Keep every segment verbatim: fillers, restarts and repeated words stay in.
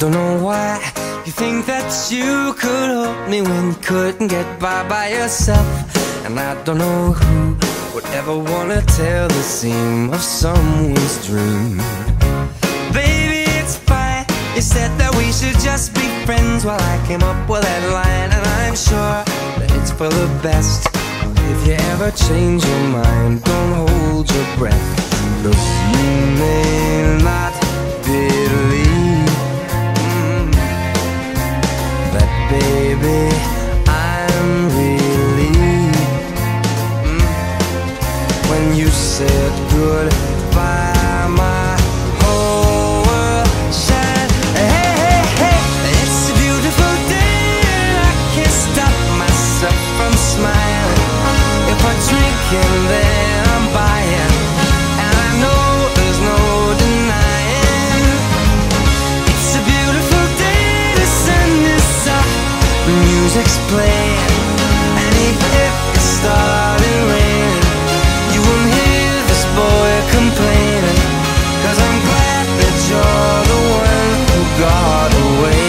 don't know why you think that you could hold me when you couldn't get by by yourself. And I don't know who would ever wanna tell the seam of someone's dream. Baby, it's fine. You said that we should just be friends. Well, I came up with that line, and I'm sure that it's for the best. If you ever change your mind, don't hold your breath. Look, you may not believe mm, that, baby, I'm relieved mm, when you said goodbye. My whole world shined. Hey, hey, hey, it's a beautiful day, and I can't stop myself from smiling. If I drink and then I'm buying, and I know there's no denying. It's a beautiful day, the sun is up, the music's playing, and even if it started raining, you won't hear this boy complaining, 'cause I'm glad that you're the one who got away.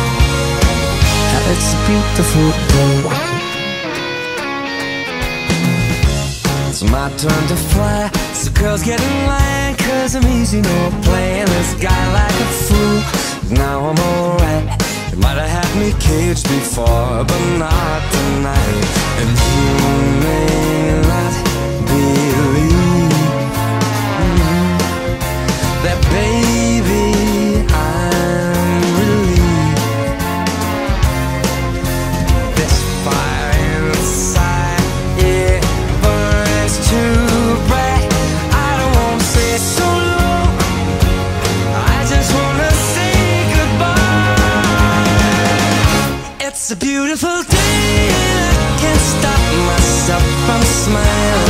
It's a beautiful day. It's my turn to fly, so girls get in line, 'cause I'm easy, no playing this guy like a fool. Now I'm alright. You might have had me caged before, but not tonight. And you may not believe mm, that, baby, I'm relieved. This fire inside, it burns too bright. I don't wanna say so long, I just wanna say goodbye. It's a beautiful day, and I can't stop myself from smiling.